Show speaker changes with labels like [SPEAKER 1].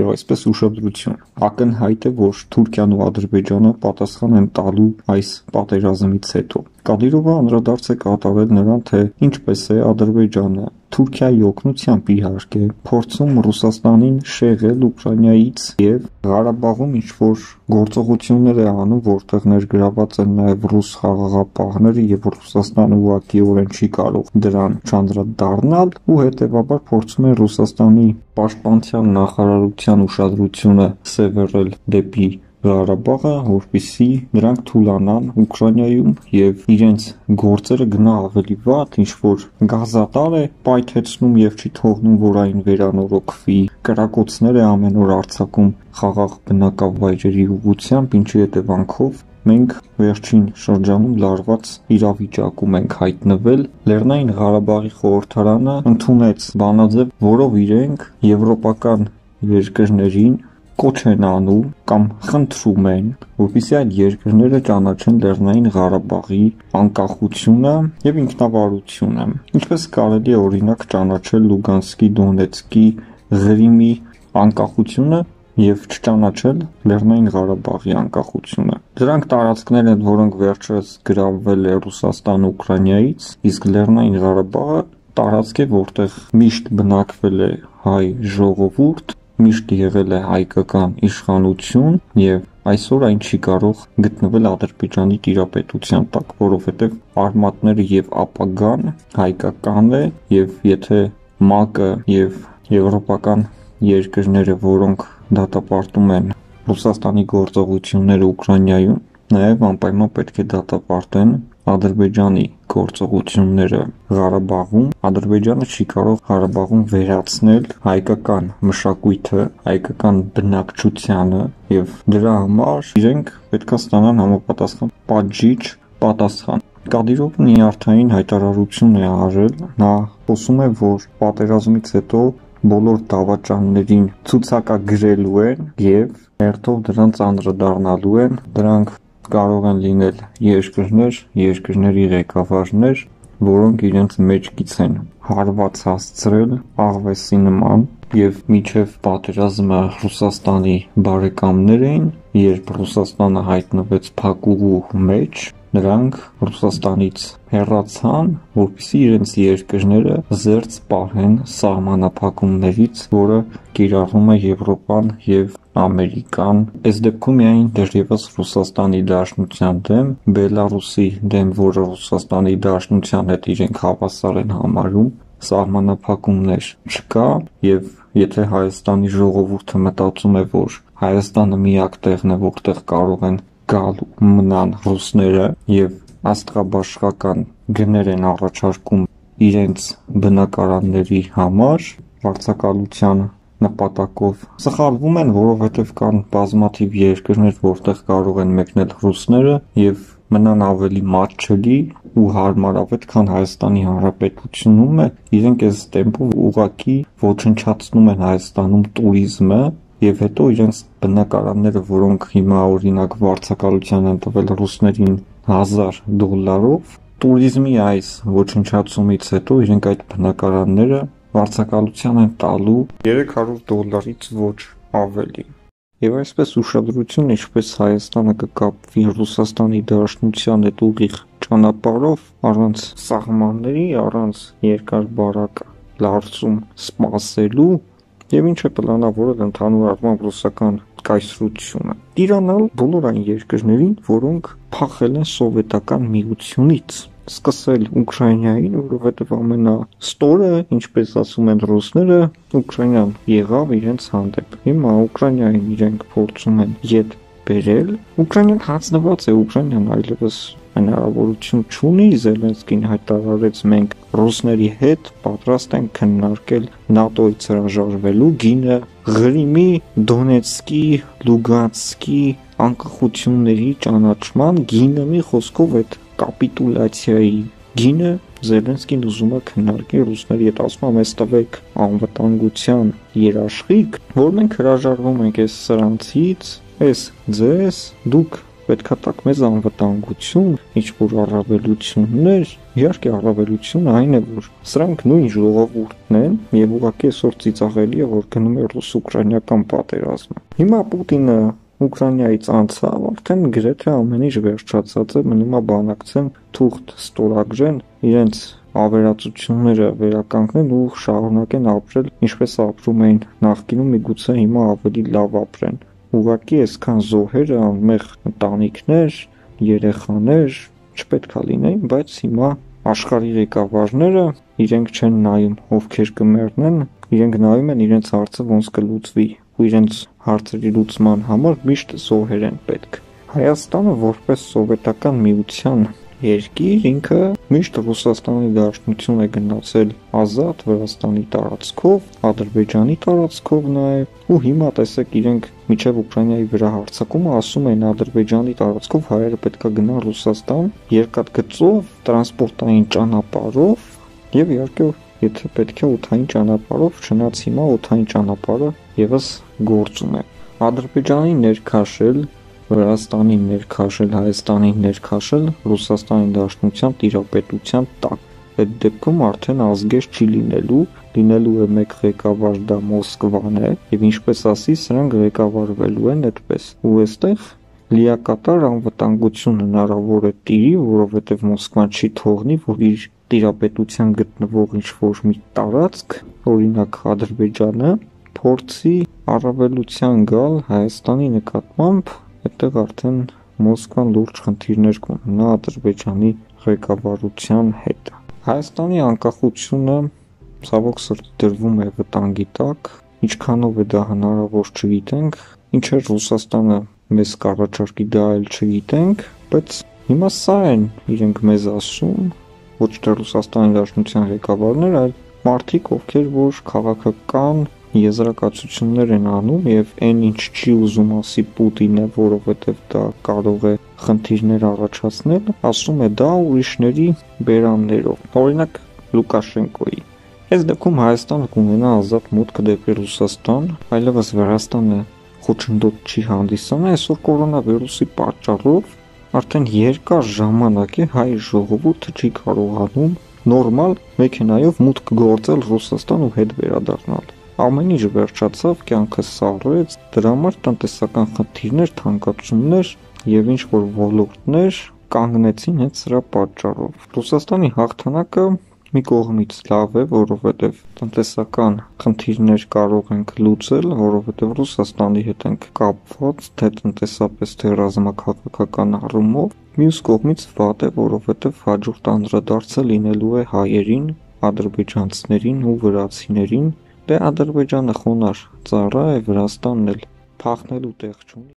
[SPEAKER 1] եւ այսպես ուշադրություն։ Ակնհայտ է, որ Թուրքիան ու Ադրբեջանը պատասխան են տալու այս պատերազմից հետո։ Կադիրովը անդրադարձ է կատարել նրան, թե ինչպես է Ադրբեջանը Թուրքիայի օգնությամբ իհարկե փորձում Ռուսաստանին շեղել Ուկրաինայից եւ Ղարաբաղում ինչ-որ գործողություններ է անում, որտեղ ներգրաված են նաեւ ռուս խաղաղապահները եւ Ռուսաստանը ուղղակիորեն չի կարող դրան չանդրադառնալ ու հետեւաբար փորձում է Ռուսաստանի պաշտպանության նախարարության ուշադրությունը սևեռել դեպի Ղարաբաղը, որպեսզի նրանք թուլանան Ուկրաինայում եւ իրենց գործերը գնա ավելի վատ, ինչ որ գազատար է պայթեցնում եւ չի թողնում, որ այն վերանորոգվի, կրակոցներ է ամեն օր արձակում խաղաղ բնակավայրերի ուղղությամբ, ինչի հետևանքով մենք վերջին շրջանում լարված իրավիճակում ենք հայտնվել։ Լեռնային Ղարաբաղի խորհրդարանը ընդունեց բանաձև, որով իրենք եվրոպական երկրներին կոչ են անում կամ խնդրում են, որպեսզի այդ երկրները ճանաչեն Լեռնային Ղարաբաղի անկախությունը եւ ինքնավարությունը։ Ինչպես կարելի է օրինակ ճանաչել Լուգանսկի, Դոնեցկի, Ղրիմի անկախությունը եւ չճանաչել Լեռնային Ղարաբաղի անկախությունը։ Դրանք տարածքներ են, որոնք վերջերս գրավվել է Ռուսաստանը Ուկրաինայից, իսկ Լեռնային Ղարաբաղը տարածք է, որտեղ միշտ բնակվել է հայ ժողովուրդ, միշտ եղել է հայկական իշխանություն եւ այսօր այն չի կարող գտնվել Ադրբեջանի տիրապետության տակ, որովհետեւ արմատները եւ ապագան հայկական է եւ եթե ՄԱԿ-ը եւ եվրոպական երկրները, որոնք դատապարտում են Ռուսաստանի գործողությունները Ուկրաինայում, նաեւ անպայման պետք է դատապարտեն Ադրբեջանի գործողությունները Ղարաբաղում, Ադրբեջանը չի կարող Ղարաբաղում վերացնել հայկական մշակույթը, հայկական բնակչությանը եւ դրա համար իրենք պետք է ստանան համապատասխան պատժիչ պատասխան։ Կադիրովը նյարդային հայտարարություն է արել, նա խոսում է, որ պատերազմից հետո բոլոր դավաճաններին ցուցակագրելու են եւ հերթով դրանց անդրադառնալու են, դրանք կարող են լինել երկրների ղեկավարներ, որոնք իրենց մեջքից են հարված հասցրել աղվեսի նման եւ միջև պատերազմը Ռուսաստանի բարեկամներ էին, երբ Ռուսաստանը հայտնվեց փակուղու մեջ, նրանք Ռուսաստանից հեռացան, որպեսզի իրենց երկրները զերծ պահեն սահմանափակումներից, որը կիրառում է Եվրոպան եւ Ամերիկան։ Այս դեպքում միայն դեռևս Ռուսաստանի Դաշնության դեմ, Բելարուսի դեմ, որը Ռուսաստանի Դաշնության հետ իրենք հավասար են համարում, սահմանափակումներ չկա եւ եթե Հայաստանի ժողովուրդը մտածում է, որ Հայաստանը միակ տեղն է, որտեղ կարող են գալ ու մնան ռուսները եւ աստղաբաշխական գներ են առաջարկում իրենց բնակարանների համար վարձակալության նպատակով, սխալվում են, որովհետև կան բազմաթիվ երկրներ, որտեղ կարող են մեկնել ռուսները եւ մնան ավելի մատչելի ու հարմարավետ, քան Հայաստանի Հանրապետությունում է, իրենք այս տեմպով ուղղակի ոչնչացնում են Հայաստանում տուրիզմը եւ հետո իրենց բնակարանները, որոնք հիմա օրինակ վարձակալության են տվել ռուսներին $1000, տուրիզմի այս ոչնչացումից հետո իրենք այդ բնակարանները վարձակալության են տալու $300-ից ոչ ավելի։ Եվ այսպես ուշադրություն, ինչպես Հայաստանը կկապվի Ռուսաստանի Դաշնության հետ ուղիղ ճանապարհով, առանց սահմանների, առանց երկար բարակ լարցում սպասելու, եւ ինչ է պլանավորել ընդհանուր առմամբ ռուսական կայսրությունը։ Տիրանալ բոլոր այն երկրներին, որոնք փախել են սովետական միությունից, սկսել Ուկրաինային, որովհետև ամենաստորը, ինչպես ասում են ռուսները, Ուկրաինան եղավ իրենց հանդեպ։ Հիմա Ուկրաինային իրենք փորձում են ետ բերել, Ուկրաինան հանձնված է, Ուկրաինան այլևս հնարավորություն չունի, Զելենսկին հայտարարեց մենք ռուսների հետ պատրաստ ենք քննարկել ՆԱՏՕ-ից հրաժարվելու գինը Ղրիմի, Դոնեցկի, Լուգանսկի անկախությունների ճանաչման գինը, մի խոսքով այդ կապիտուլյացիայի գինը Զելենսկին ուզում է քննարկել ռուսների հետ, ասում է մեզ տվեք անվտանգության երաշխիք, որ մենք հրաժարվում ենք այս սրանցից, այս ձեզ, դուք չպետքա տակ մեզ անվտանգություն, ինչ-որ առավելություններ։ Իհարկե առավելությունը այն է, որ սրանք նույն ժողովուրդն են եւ ուղղակի այսօր ծիծաղելի է, որ գնում է ռուս-ուկրաինական պատերազմը։ Հիմա Պուտինը Ուկրաինայից անցավ, արդեն գրեթե ամեն ինչ վերջացած է, մնում է բանակցեն, թուղթ ստորագրեն, իրենց ավերածությունները վերականգնեն ու շարունակեն ապրել, ինչպես ապրում էին նախկինում, միգուցե հիմա ավելի լավ ապրեն։ Ուղղակի այսքան զոհերը, անմեղ ընտանիքներ, երեխաներ չպետք է լինեին, բայց հիմա աշխարհի ղեկավարները իրենք չեն նայում ովքեր կմեռնեն, իրենք նայում են իրենց հարցը ոնց կլուծվի ու իրենց հարցերի լուծման համար միշտ զոհեր են պետք։ Հայաստանը որպես սովետական միության երկիր ինքը միշտ Ռուսաստանի Դաշնություն է գնացել ազատ Վրաստանի տարածքով, Ադրբեջանի տարածքով նաև ու հիմա տեսեք իրենք միջև Ուկրաինայի վրա հարձակումը ասում են Ադրբեջանի տարածքով հայերը պետքա գնան Ռուսաստան երկաթգծով, տրանսպորտային ճանապարհով եւ իհարկե եթե պետք է օդային ճանապարհով, չնայած հիմա օդային ճանապարհը եւս գործում է։ Ադրբեջանի ներքաշել, Վրաստանի ներքաշել, Հայաստանի ներքաշել Ռուսաստանի Դաշնության տիրապետության տակ։ Այդ դեպքում արդեն ազգեր չի լինելու է մեկ ղեկավար, դա Մոսկվան է, եւ ինչպես ասի, սրանք ղեկավարվելու են այդպես։ Ու այստեղ լիակատար անվտանգություն հնարավոր է տիրի, որովհետեւ Մոսկվան չի թողնի, որ իր տիրապետության գտնվող ինչ-որ մի տարածք, օրինակ Ադրբեջանը, փորձի առավելության գալ Հայաստանի նկատմամբ, այդտեղ արդեն Մոսկվան լուրջ խնդիրներ կունենա Ադրբեջանի ղեկավարության հետ։ Հայաստանի անկախությունը ցավոք սրտի դրվում է վտանգի տակ, ինչքանով է դա հնարավոր չգիտենք, ինչ է Ռուսաստանը մեզ կառաջարկի դա էլ չգիտենք, բայց հիմա սա են իրենք մեզ ասում, ոչ թե Ռուսաստանի Դաշնության ղեկավարներ, այլ մարդիկ, ովքեր որ քաղաքական եզրակացություններ են անում եւ այն ինչ չի ուզում ասի Պուտինը, որովհետեւ դա կարող է խնդիրներ առաջացնել, ասում է դա ուրիշների բերաններով։ Օրինակ Լուկաշենկոյի։ Այս դեպքում Հայաստանը կունենա ազատ մուտք դեպի Ռուսաստան, այլևս Վրաստանը խոչընդոտ չի հանդիսանա, այսօր կորոնավիրուսի պատճառով արդեն երկար ժամանակ է հայ ժողովուրդը չի կարողանում նորմալ մեքենայով մուտք գործել Ռուսաստան ու հետ վերադառնալ։ Ամեն ինչ վերջացավ, կյանքը սառեց, դրա համար տնտեսական խնդիրներ, թանկացումներ եւ ինչ որ ոլորտներ կանգնեցին հենց սրա պատճառով։ Ռուսաստանի հաղթանակը մի կողմից լավ է, որովհետեւ տնտեսական խնդիրներ կարող ենք լուծել, որովհետեւ Ռուսաստանի հետ ենք կապված, թե տնտեսապես, թե ռազմաքաղաքական առումով։ Մյուս կողմից վատ է, որովհետեւ հաջորդ անդրադարձը լինելու է հայերին, ադրբեջանցիներին ու վրացիներին։ Դե Ադրբեջանը խոնար ծառա է, Վրաստանն էլ փախնելու տեղ չունի։